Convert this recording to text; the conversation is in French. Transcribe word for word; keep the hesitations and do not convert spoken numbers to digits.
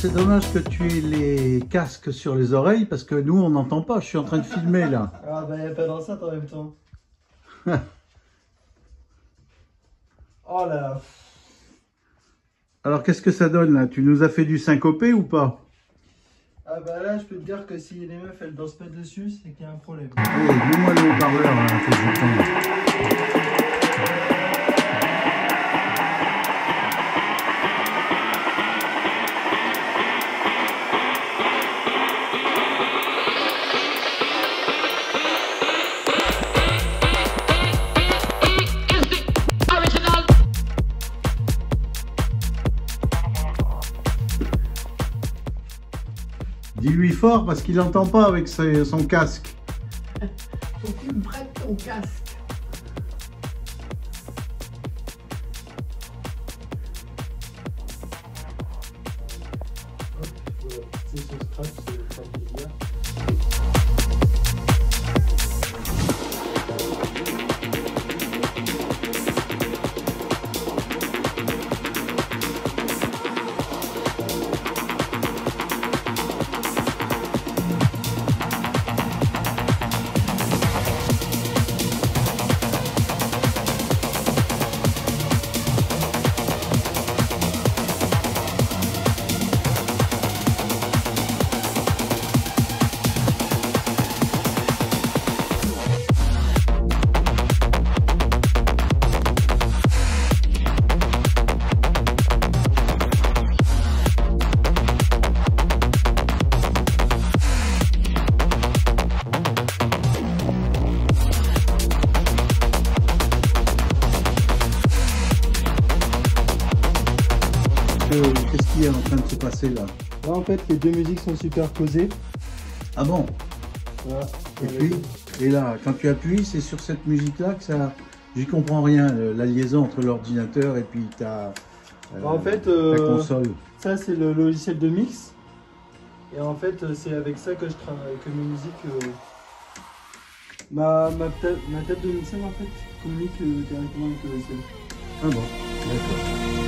c'est dommage que tu aies les casques sur les oreilles parce que nous, on n'entend pas. Je suis en train de filmer là. Ah bah, il n'y a pas d'enceinte en même temps. Oh là là. Alors, qu'est-ce que ça donne là? Tu nous as fait du syncopé ou pas? Ah bah là, je peux te dire que si les meufs elles dansent pas dessus, c'est qu'il y a un problème. Allez, mets-moi le haut-parleur là, que j'entende. Dis-lui fort parce qu'il n'entend pas avec ses- son casque. Faut que tu me prêtes ton casque. Hop, voilà. C'est ce strap, c'est le strap qu'il y a. Euh, Qu'est-ce qui est en train de se passer là? Là en fait les deux musiques sont superposées. Ah bon? Voilà. Et puis, et là, quand tu appuies, c'est sur cette musique-là que ça... J'y comprends rien, le- la liaison entre l'ordinateur et puis ta, euh, En fait, ta euh, console. ça c'est le logiciel de mix. Et en fait euh, c'est avec ça que je travaille, que mes musiques... euh, Ma, ma, ta- ma table de mixage en fait communique euh, directement avec le logiciel. Ah bon, d'accord.